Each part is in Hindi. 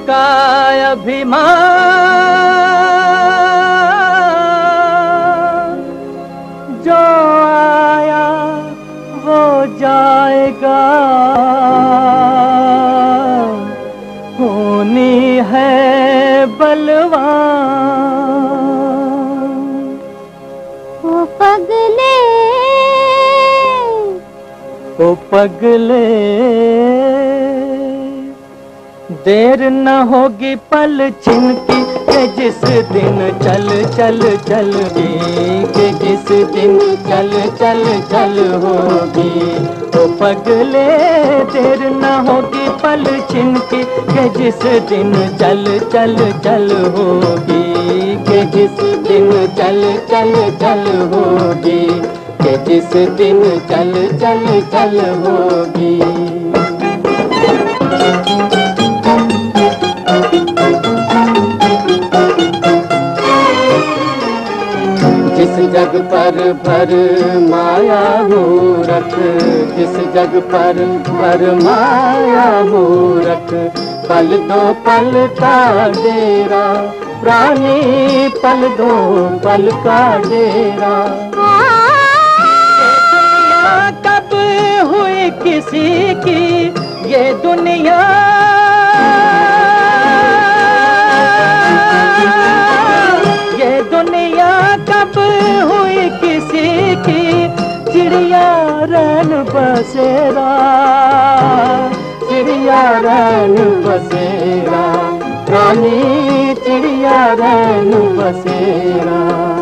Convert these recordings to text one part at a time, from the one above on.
जिसका अभिमान जो आया वो जाएगा, होनी है बलवान। ओ पगले, ओ पगले, देर न होगी पल छिनकी के जिस दिन चल चल चलगी, के जिस दिन चल चल चल होगी। ओ पगले, देर न होगी पल छिनकी के जिस दिन चल चल चल होगी, के जिस दिन चल चल चल होगी, के जिस दिन चल चल चल होगी। जिस जग पर भर माया मूरख, जिस जग पर भर माया मूरख, पल दो पल का डेरा प्राणी, पल दो पल का डेरा। कब हुई किसी की ये दुनिया, ये दुनिया कब हुई किसी की, चिड़िया रैन बसेरा, चिड़िया रैन बसेरा, रानी चिड़िया रैन बसेरा।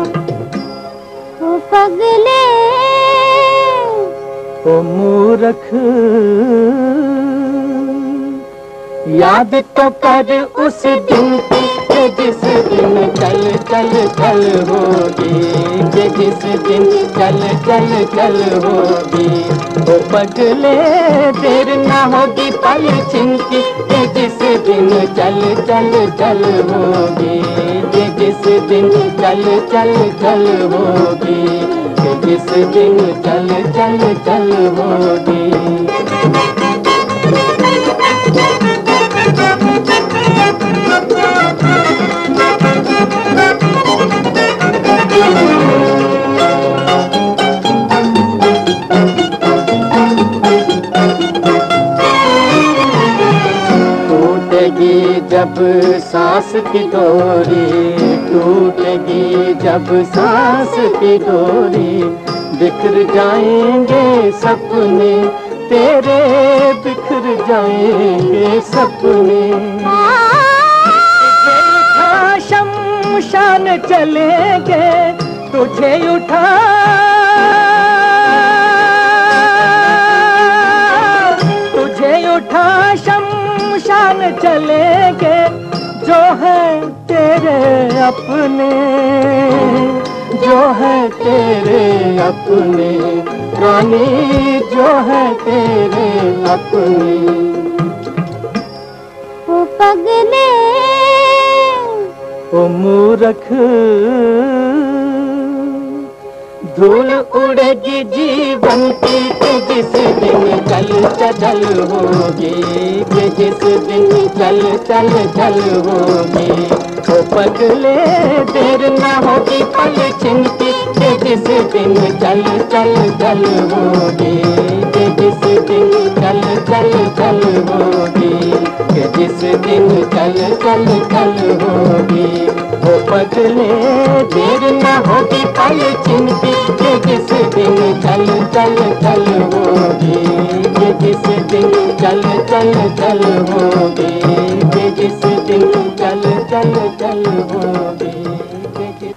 ओ पगले, ओ मूर्ख, याद तो कर उस दिन की जिस दिन चल चल चल होगी, के जिस दिन चल चल चल होगी। ओ पगले, देर न होगी पल छिनकी के जिस दिन चल चल चल होगी, के जिस दिन चल चल चल होगी, के जिस दिन चल चल चल होगी। टूटेगी जब सांस की डोरी, टूटेगी जब सांस की डोरी, बिखर जाएंगे सपने तेरे, बिखर जाएंगे सपने। शमशान चलेंगे तुझे उठा, तुझे उठा शमशान चलेंगे, जो है तेरे अपने, जो है तेरे अपने, रानी जो है तेरे अपने। ओ पगले, ओ मूर्ख, धूल उड़ेगी जीवन की के जिस दिन चल चल होगी, के जिस दिन चल चल चल होगी। ओ पगले, देर न होगी पल छिनकी के जिस दिन चल चल चल होगी, के जिस दिन चल चल चल होगी, के जिस दिन चल चल चल होगी। ओ पगले, देर न होगी पल छिनकी के जिस दिन चल चल चल होगी, के जिस दिन चल चल चल होगी, के जिस दिन चल चल चल होगी।